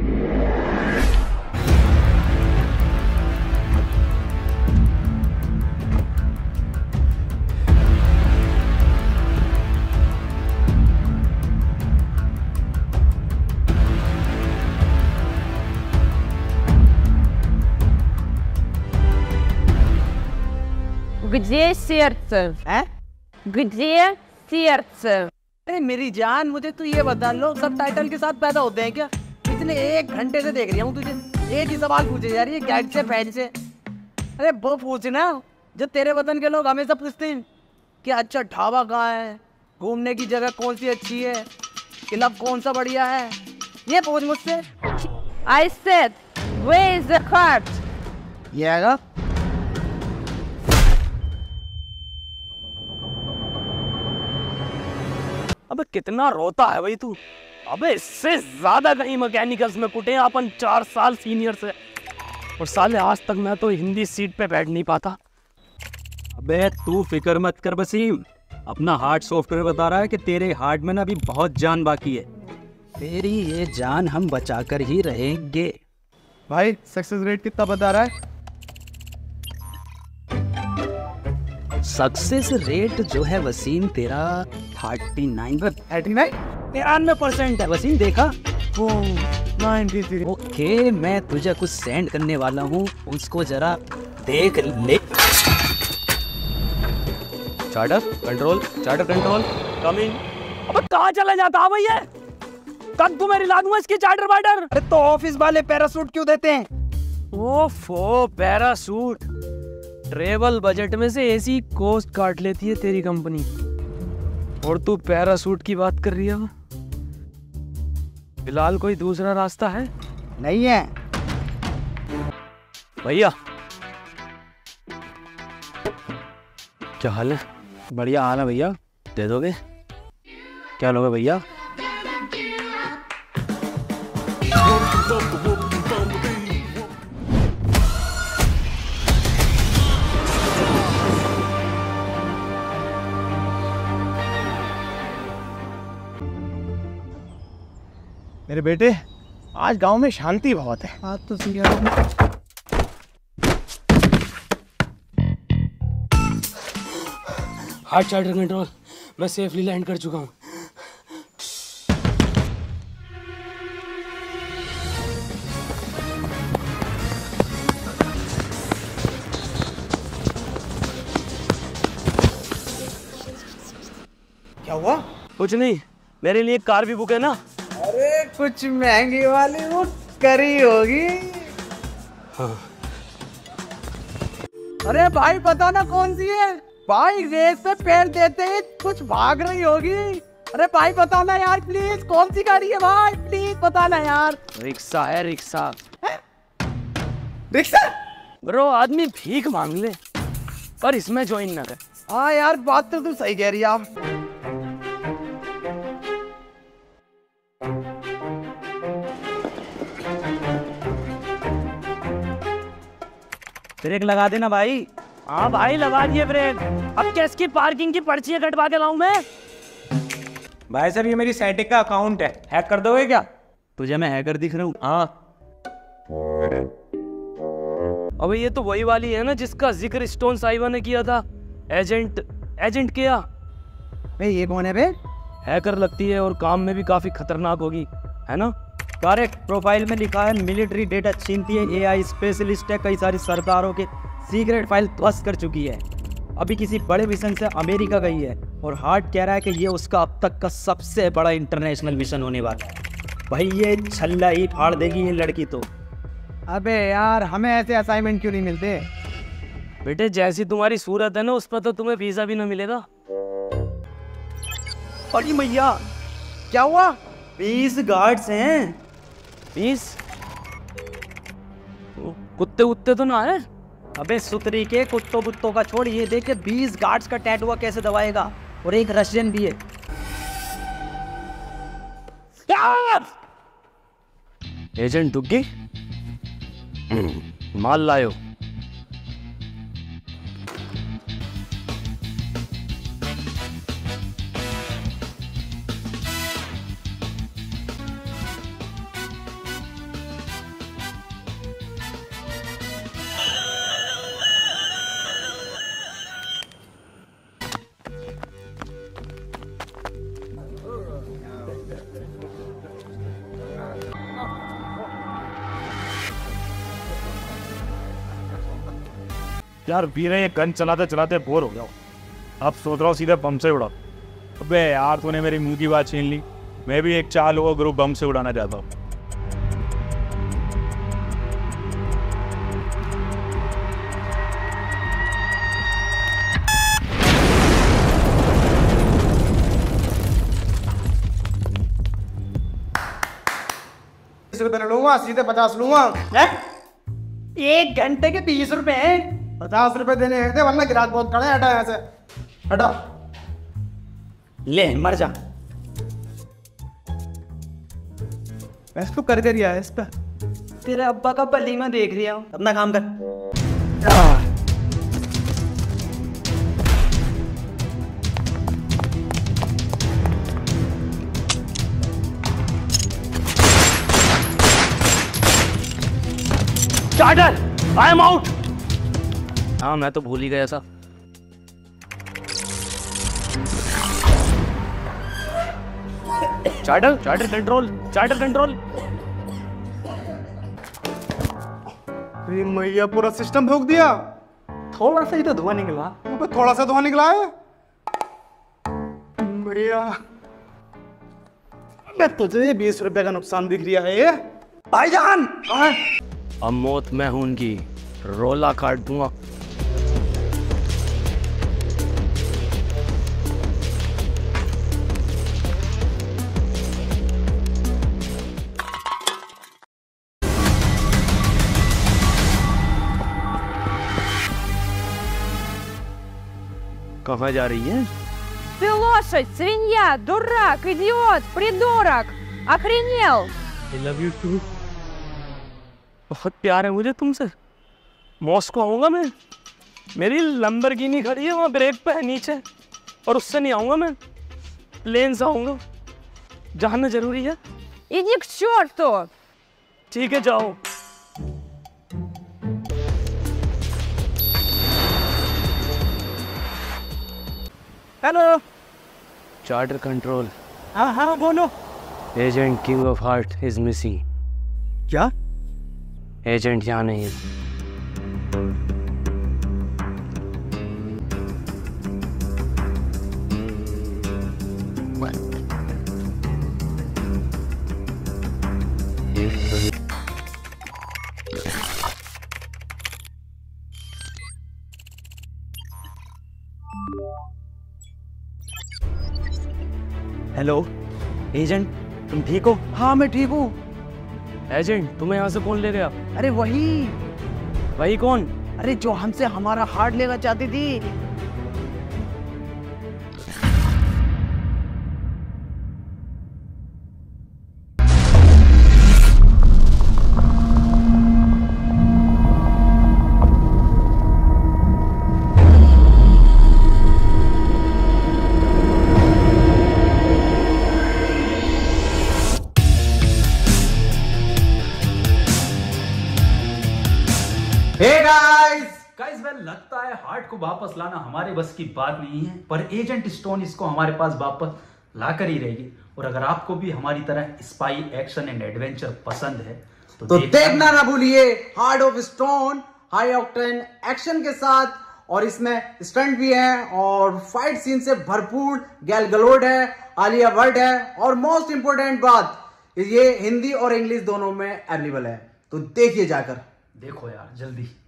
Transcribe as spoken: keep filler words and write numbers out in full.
Где сердце? हैं? Где сердце? अरे मेरी जान, मुझे तू ये बता, लोग सब टाइटल के साथ पैदा होते हैं क्या? पिछले एक घंटे से देख रहा हूँ तुझे, एक ही सवाल पूछे जा रही है, गैट से फैन से। अरे वो पूछना जो तेरे वतन के लोग हमेशा पूछते हैं कि अच्छा ढाबा कहाँ है, घूमने की जगह कौन सी अच्छी है, क्लब कौन सा बढ़िया है, ये पूछ मुझसे। I said, where is the heart? ये आएगा। अबे कितना रोता है भाई तू। अबे इससे ज्यादा कहीं मैकेनिकल्स में कुटे हैं अपन, चार साल सीनियर से, और साले आज तक मैं तो हिंदी सीट पे बैठ नहीं पाता। अबे तू फिक्र मत कर वसीम, अपना हार्ट सॉफ्टवेयर बता रहा है कि तेरे हार्ट में ना अभी बहुत जान बाकी है। तेरी ये जान हम बचा कर ही रहेंगे। भाई सक्सेस रेट कितना बता रहा है? सक्सेस रेट जो है वसीम तेरा थर्टी नाइन एटी नाइन तिरानवे परसेंट है वसीम, देखा? Ninety three. ओके, मैं तुझे कुछ सेंड करने वाला हूँ, उसको जरा देख ले। Charter control, charter control, come in. अबे कहाँ चला जाता है भैया? कब तुम्हें रिला दूंगा इसकी चार्टर वार्टर। अरे तो ऑफिस वाले पैरासूट क्यों देते हैं? ओफो पैरासूट, ट्रेवल बजट में से एसी कॉस्ट काट लेती है तेरी कंपनी, और तू पैरासूट की बात कर रही है। फिलहाल कोई दूसरा रास्ता है? नहीं है भैया। क्या हाल है? बढ़िया हाल है भैया। दे दोगे? क्या लोगे भैया? मेरे बेटे, आज गांव में शांति बहुत है। आज तो हार्ट चार्टर कंट्रोल, मैं सेफली लैंड कर चुका हूँ। क्या हुआ? कुछ नहीं, मेरे लिए कार भी बुक है ना। अरे कुछ महंगी वाली वो करी होगी। हाँ। अरे भाई पता ना कौन सी है भाई, रेस पे पैर देते ही कुछ भाग रही होगी। अरे भाई बताना यार प्लीज, कौन सी गाड़ी है भाई, प्लीज बताना यार। रिक्शा है, रिक्शा। रिक्शा? ब्रो आदमी भीख मांग ले, पर इसमें ज्वाइन ना कर। हाँ यार बात तो तू सही कह रही है आप। ब्रेक लगा देना भाई। हाँ भाई लगा दिए ब्रेक। अब क्या इसकी पार्किंग की पर्ची कटवा के लाऊं मैं? भाई साहब ये मेरी सेटिक का अकाउंट है, हैक कर दोगे क्या? तुझे मैं हैकर दिख रहा हूँ? हाँ। अबे ये तो वही वाली है ना जिसका जिक्र स्टोन साहिबा ने किया था। एजेंट एजेंट किया। भाई ये कौन है बे? हैकर लगती है और काम में भी काफी खतरनाक होगी, है ना? करेक्ट। प्रोफाइल में लिखा है मिलिट्री डेटा छीनती है, एआई स्पेशलिस्ट है, कई सारी सरकारों के सीक्रेट फाइल ध्वस्त कर चुकी है, अभी किसी बड़े मिशन से अमेरिका गई है, और हार्ट कह रहा है कि ये उसका अब तक का सबसे बड़ा इंटरनेशनल मिशन होने वाला है। भाई ये छल्ला ही फाड़ देगी ये लड़की तो। अबे यार हमें ऐसे असाइनमेंट क्यों नहीं मिलते? बेटे जैसी तुम्हारी सूरत है ना, उस पर तो तुम्हें वीजा भी ना मिलेगा। अरे मैया क्या हुआ? बीस गार्ड्स हैं। बीस? कुत्ते उत्ते तो ना है? अबे सुतरी के कुत्तों बुत्तों का छोड़, ये देख के बीस गार्ड्स का टैटू कैसे दबाएगा, और एक रशियन भी है। एजेंट दुग्गी माल लायो। यार वीरे ये गन चलाते चलाते बोर हो गया हूँ। अब सोच रहा हूँ सीधे बम से उड़ा। अबे यार तूने मेरी मुंह की बात छीन ली। मैं भी एक चार लोगों ग्रुप बम से उड़ाना चाहता हूँ। बीस रुपए लूंगा, सीधे पचास लूंगा। एक घंटे के बीस रुपए पचास रुपए देने हैं वरना गिराक बहुत खड़े हैं। हटा यहाँ से, हटा। ले मर जा। वैसे तो कर कर रिया है इस पे। तेरे अब्बा का पली में देख रहा हूँ, अपना काम कर। Charter, I am out. हाँ मैं तो भूल ही गया था। Charter, charter control, charter control. अरे मैया पूरा सिस्टम भोग दिया। थोड़ा सा ही तो धुआं निकला। ऊपर थोड़ा सा धुआं निकला है भैया। मैं तुझे बीस रुपए का नुकसान दिख रहा है ये भाईजान। अब मौत मैं हूं उनकी, रोला काट दूंगा। कहाँ जा रही है? Ты лошадь, свинья, дурак, идиот, придурок! Охренел! I love you too. बहुत प्यार है मुझे तुमसे। मॉस्को आऊंगा मैं। मेरी लंबरगिनी खड़ी है वहाँ ब्रेक पे है नीचे, और उससे नहीं आऊंगा मैं, प्लेन से आऊंगा। जानना जरूरी है। Иди к черту! ठीक है जाओ। हेलो। Charter control. हाँ हाँ बोलो। Agent king of heart is missing. क्या? एजेंट यहाँ नहीं है। हेलो एजेंट, तुम ठीक हो? हाँ मैं ठीक हूँ। एजेंट तुम्हें यहाँ से कौन ले गया? अरे वही वही कौन? अरे जो हमसे हमारा हार्ट लेना चाहती थी। Hey guys! Guys, well, लगता है हार्ट को वापस लाना हमारे बस की बात नहीं है, पर एजेंट स्टोन इसको हमारे पास वापस ला कर ही रहेगी। और अगर आपको भी हमारी तरह स्पाई एक्शन एंड एडवेंचर पसंद है तो, तो देखना ना भूलिए heart of stone high octane action के साथ, और इसमें स्टंट भी है और फाइट सीन से भरपूर। गैल गलोड है, आलिया भट्ट है, और मोस्ट इंपोर्टेंट बात ये हिंदी और इंग्लिश दोनों में अवेलेबल है। तो देखिए जाकर। देखो यार जल्दी।